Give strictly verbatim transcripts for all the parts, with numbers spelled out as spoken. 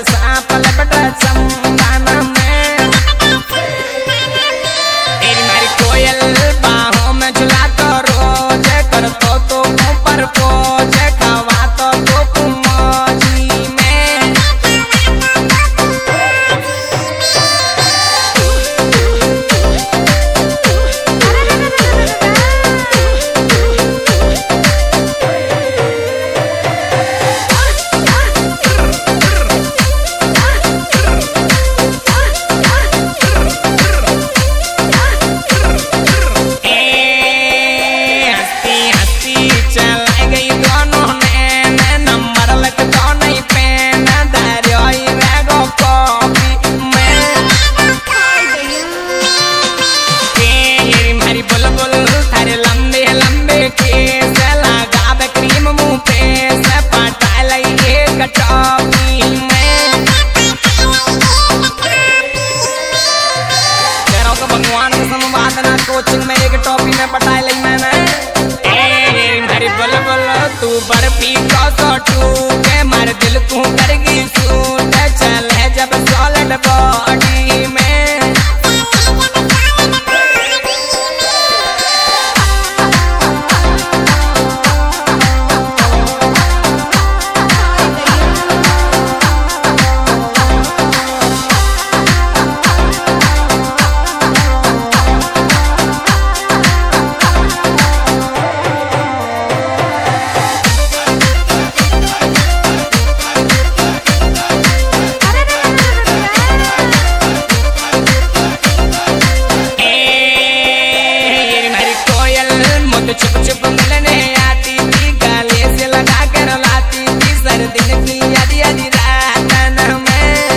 सांप लपटा संदाना में। तेरी मारी कोयल बाहों में झुला तो रोज कर तो तो ऊपर पोज खवा तो तो मौजी में। कोचिंग में एक टॉपी में पटाई ली मैंने। ए मेरी बुलबुल तू बर्फी का सोटू के मार दिल को करगी सूट चले जब सॉलिड बॉडी में। चुप चुप मिलने आती थी गाले से लगा कर लाती थी सर्दी की आधी आधी रात में।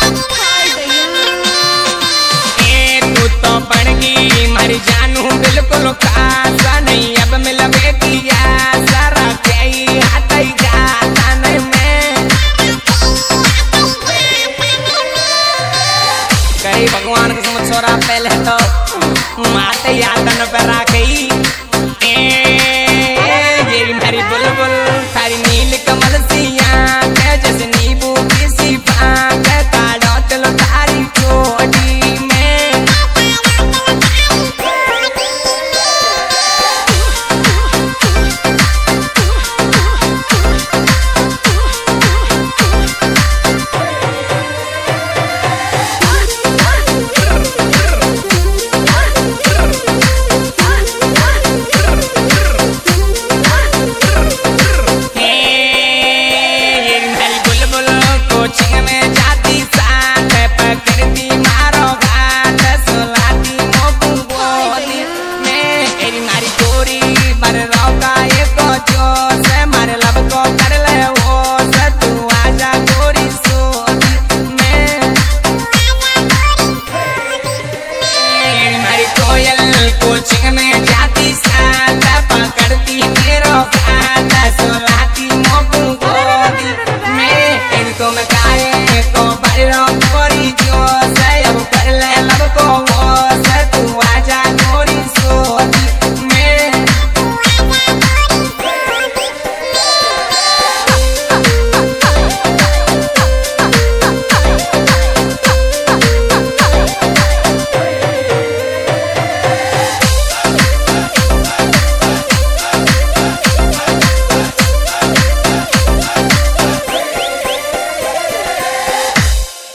ए तू तो बन गई मरी जानू बिल्कुल खासा नहीं अब मिलवे किया सारा कई आता ही जाता नहीं मैं। कई भगवान की समझ छोरा पहले तो माते यादन पर आ गई। ये मेरी बुलबुल सारी नील कमल सी आंखें जैसे नींबू की सी फांक काढ़ो चलो तारी चोटी में। कोचिंग में जाती साथ पकड़ती मारो घाट सुलाती मोकू बोली में। तेरी मारी गोरी बर रौका एक जोश मारे लब को कर ले वो से तू आजा गोरी सोती में। तेरी मारी कोयल कोचिंग में